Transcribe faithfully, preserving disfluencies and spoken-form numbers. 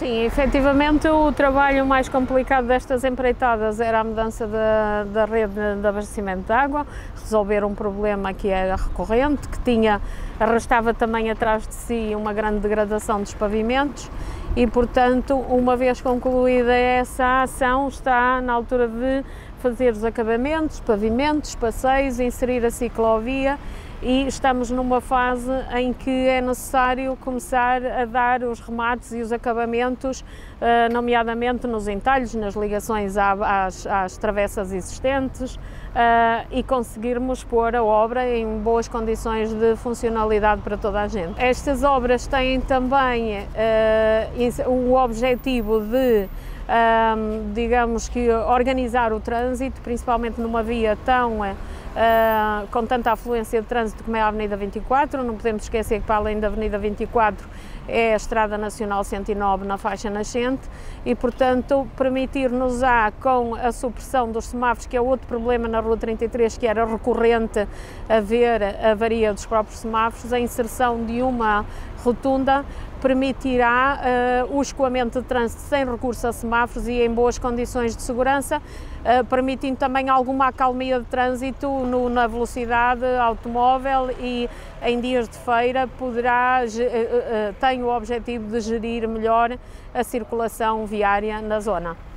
Sim, efetivamente o trabalho mais complicado destas empreitadas era a mudança da, da rede de abastecimento de água, resolver um problema que era recorrente, que tinha, arrastava também atrás de si uma grande degradação dos pavimentos e, portanto, uma vez concluída essa ação, está na altura de fazer os acabamentos, pavimentos, passeios, inserir a ciclovia. E estamos numa fase em que é necessário começar a dar os remates e os acabamentos, nomeadamente nos entalhos, nas ligações às, às travessas existentes, e conseguirmos pôr a obra em boas condições de funcionalidade para toda a gente. Estas obras têm também o objetivo de, digamos que, organizar o trânsito, principalmente numa via tão Uh, com tanta afluência de trânsito como é a Avenida vinte e quatro, não podemos esquecer que para além da Avenida vinte e quatro é a Estrada Nacional cento e nove na faixa nascente e, portanto, permitir-nos-á, com a supressão dos semáforos, que é outro problema na Rua trinta e três, que era recorrente haver a avaria dos próprios semáforos, a inserção de uma rotunda permitirá uh, o escoamento de trânsito sem recurso a semáforos e em boas condições de segurança, uh, permitindo também alguma acalmia de trânsito no, na velocidade automóvel e em dias de feira poderá, uh, uh, tem o objetivo de gerir melhor a circulação viária na zona.